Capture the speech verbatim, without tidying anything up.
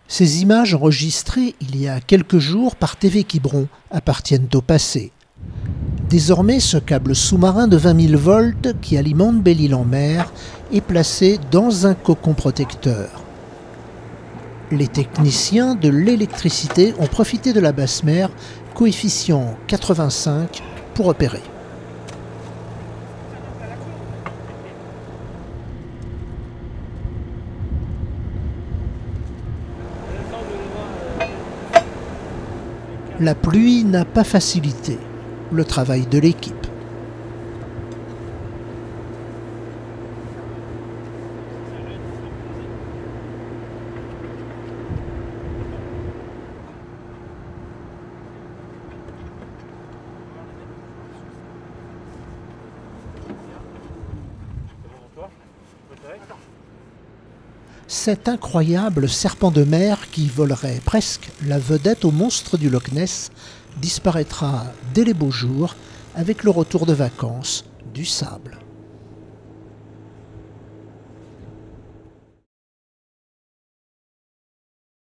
Ces images enregistrées il y a quelques jours par T V Quiberon appartiennent au passé. Désormais, ce câble sous-marin de vingt mille volts qui alimente Belle-Île-en-Mer est placé dans un cocon protecteur. Les techniciens de l'électricité ont profité de la basse mer, coefficient quatre-vingt-cinq, pour opérer. La pluie n'a pas facilité le travail de l'équipe. Cet incroyable serpent de mer qui volerait presque la vedette au monstre du Loch Ness disparaîtra dès les beaux jours avec le retour de vacances du sable.